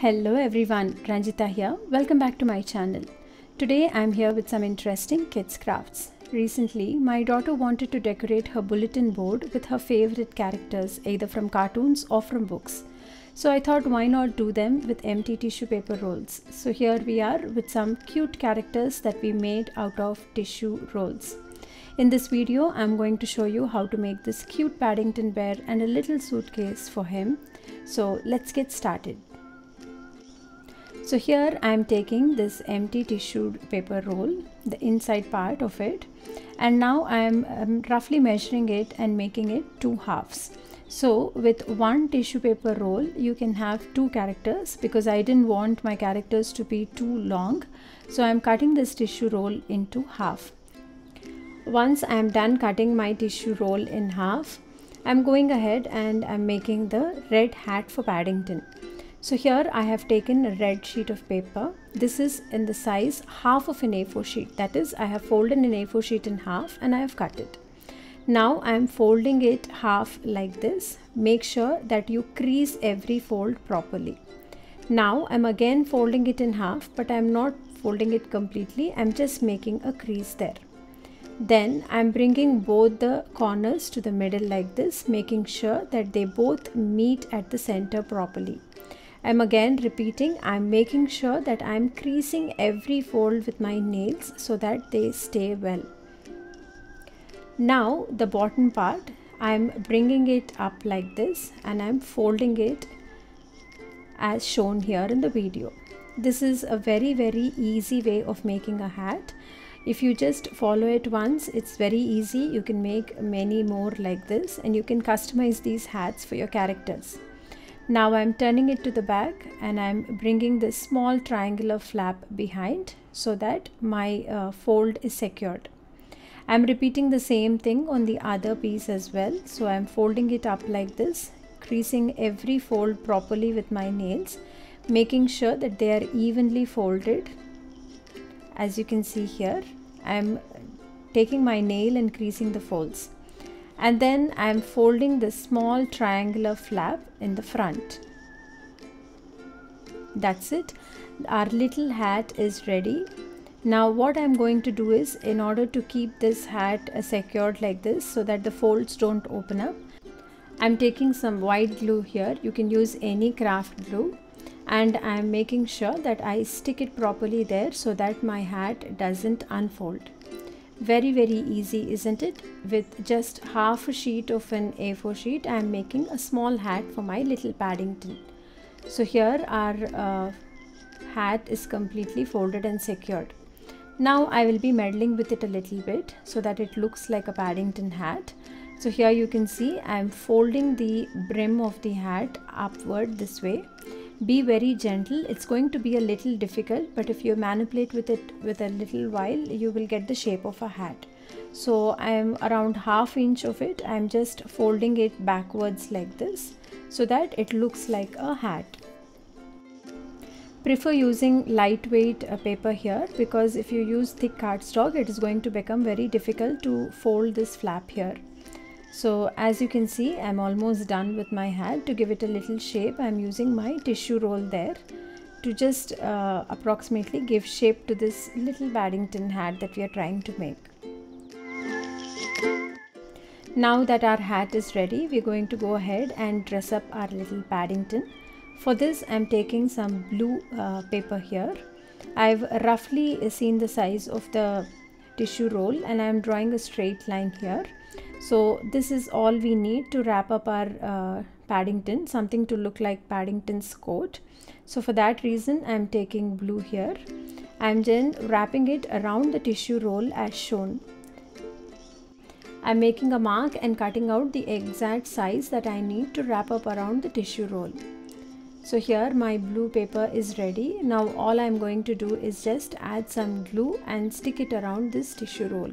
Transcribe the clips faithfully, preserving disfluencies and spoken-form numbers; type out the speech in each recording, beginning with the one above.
Hello everyone, Ranjita here. Welcome back to my channel. Today I'm here with some interesting kids crafts. Recently, my daughter wanted to decorate her bulletin board with her favorite characters, either from cartoons or from books. So I thought, why not do them with empty tissue paper rolls. So here we are with some cute characters that we made out of tissue rolls. In this video, I'm going to show you how to make this cute Paddington bear and a little suitcase for him. So let's get started. So here I am taking this empty tissue paper roll, the inside part of it, and now I am um, roughly measuring it and making it two halves. So with one tissue paper roll you can have two characters, because I didn't want my characters to be too long. So I am cutting this tissue roll into half. Once I am done cutting my tissue roll in half, I am going ahead and I am making the red hat for Paddington. So here I have taken a red sheet of paper. This is in the size half of an A four sheet. That is, I have folded an A four sheet in half and I have cut it. Now I am folding it half like this. Make sure that you crease every fold properly. Now I am again folding it in half, but I am not folding it completely. I am just making a crease there. Then I am bringing both the corners to the middle like this, making sure that they both meet at the center properly. I am again repeating, I am making sure that I am creasing every fold with my nails so that they stay well. Now the bottom part, I am bringing it up like this and I am folding it as shown here in the video. This is a very very easy way of making a hat. If you just follow it once, it's very easy. You can make many more like this and you can customize these hats for your characters. Now I'm turning it to the back and I'm bringing this small triangular flap behind so that my uh, fold is secured. I'm repeating the same thing on the other piece as well. So I'm folding it up like this, creasing every fold properly with my nails, making sure that they are evenly folded. As you can see here, I'm taking my nail and creasing the folds. And then I am folding the small triangular flap in the front. That's it. Our little hat is ready. Now what I am going to do is, in order to keep this hat uh, secured like this so that the folds don't open up, I am taking some white glue here. You can use any craft glue. And I am making sure that I stick it properly there so that my hat doesn't unfold. Very very easy, isn't it? With just half a sheet of an A four sheet, I am making a small hat for my little Paddington. So here our uh, hat is completely folded and secured. Now I will be meddling with it a little bit so that it looks like a Paddington hat. So here you can see I am folding the brim of the hat upward this way. Be very gentle. It's going to be a little difficult, but if you manipulate with it with a little while, you will get the shape of a hat. So I am around half inch of it. I am just folding it backwards like this so that it looks like a hat. Prefer using lightweight uh, paper here, because if you use thick cardstock, it is going to become very difficult to fold this flap here. So as you can see, I'm almost done with my hat. To give it a little shape, I'm using my tissue roll there to just uh, approximately give shape to this little Paddington hat that we are trying to make. Now that our hat is ready, we're going to go ahead and dress up our little Paddington. For this, I'm taking some blue uh, paper here. I've roughly seen the size of the tissue roll and I'm drawing a straight line here. So this is all we need to wrap up our uh, Paddington, something to look like Paddington's coat. So for that reason, I'm taking blue here. I'm then wrapping it around the tissue roll as shown. I'm making a mark and cutting out the exact size that I need to wrap up around the tissue roll. So here my blue paper is ready. Now all I'm going to do is just add some glue and stick it around this tissue roll.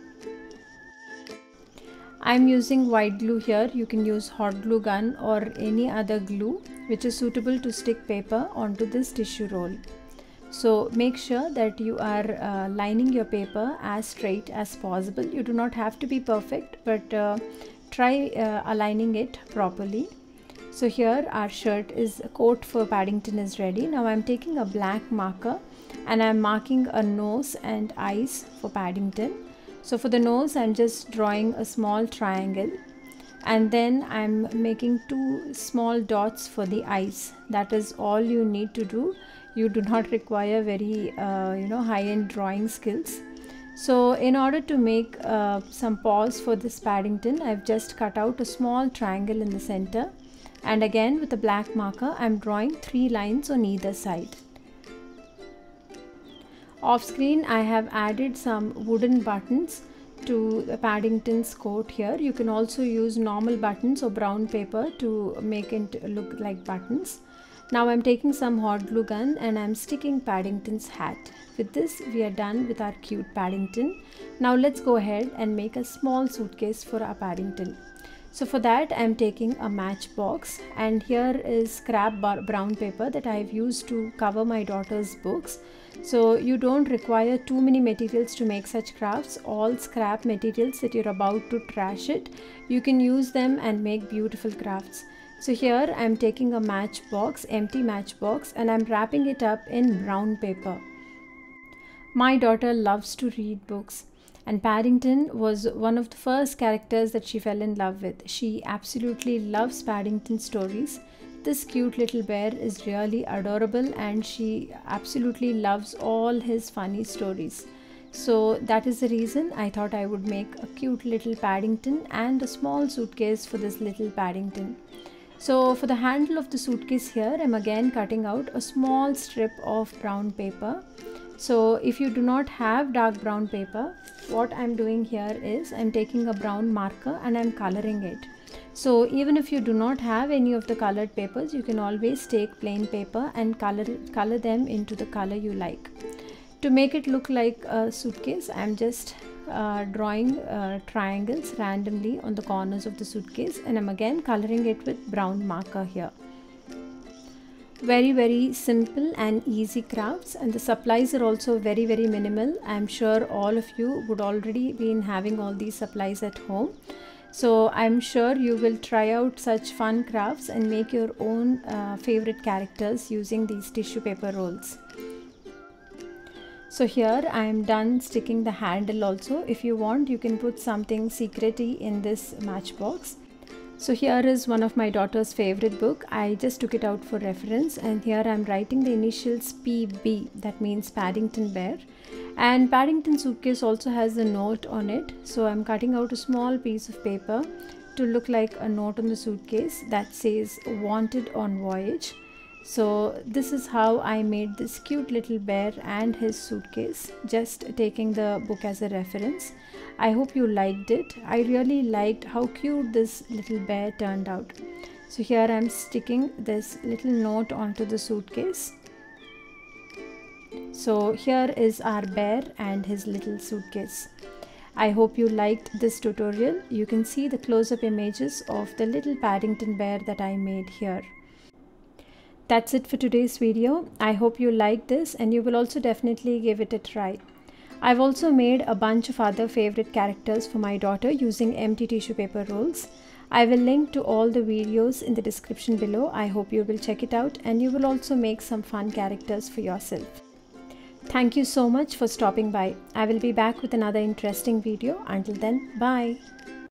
I'm using white glue here. You can use hot glue gun or any other glue which is suitable to stick paper onto this tissue roll. So make sure that you are uh, lining your paper as straight as possible. You do not have to be perfect, but uh, try uh, aligning it properly. So here our shirt is, coat for Paddington is ready. Now I'm taking a black marker and I'm marking a nose and eyes for Paddington. So for the nose, I'm just drawing a small triangle, and then I'm making two small dots for the eyes. That is all you need to do. You do not require very uh, you know high-end drawing skills. So in order to make uh, some paws for this Paddington, I've just cut out a small triangle in the center, and again with a black marker I'm drawing three lines on either side. Off screen I have added some wooden buttons to Paddington's coat here. You can also use normal buttons or brown paper to make it look like buttons. Now I'm taking some hot glue gun and I'm sticking Paddington's hat. With this we are done with our cute Paddington. Now let's go ahead and make a small suitcase for our Paddington. So for that I'm taking a matchbox, and here is scrap brown paper that I've used to cover my daughter's books. So you don't require too many materials to make such crafts. All scrap materials that you're about to trash it, you can use them and make beautiful crafts. So here I'm taking a matchbox, empty matchbox, and I'm wrapping it up in brown paper. My daughter loves to read books, and Paddington was one of the first characters that she fell in love with. She absolutely loves Paddington stories. This cute little bear is really adorable, and she absolutely loves all his funny stories. So that is the reason I thought I would make a cute little Paddington and a small suitcase for this little Paddington. So for the handle of the suitcase here, I'm again cutting out a small strip of brown paper. So if you do not have dark brown paper, what I'm doing here is I'm taking a brown marker and I'm coloring it. So even if you do not have any of the colored papers, you can always take plain paper and color, color them into the color you like. To make it look like a suitcase, I'm just uh, drawing uh, triangles randomly on the corners of the suitcase, and I'm again coloring it with brown marker here. Very very simple and easy crafts, and the supplies are also very very minimal. I'm sure all of you would already been having all these supplies at home. So I'm sure you will try out such fun crafts and make your own uh, favorite characters using these tissue paper rolls. So here I am done sticking the handle also. If you want, you can put something secret-y in this matchbox. So here is one of my daughter's favorite book. I just took it out for reference, and here I am writing the initials P B, that means Paddington Bear. And Paddington suitcase also has a note on it. So I'm cutting out a small piece of paper to look like a note on the suitcase that says "Wanted on Voyage." So this is how I made this cute little bear and his suitcase, just taking the book as a reference. I hope you liked it. I really liked how cute this little bear turned out. So here I'm sticking this little note onto the suitcase. So here is our bear and his little suitcase. I hope you liked this tutorial. You can see the close-up images of the little Paddington bear that I made here. That's it for today's video. I hope you liked this, and you will also definitely give it a try. I've also made a bunch of other favorite characters for my daughter using empty tissue paper rolls. I will link to all the videos in the description below. I hope you will check it out, and you will also make some fun characters for yourself. Thank you so much for stopping by. I will be back with another interesting video. Until then, bye.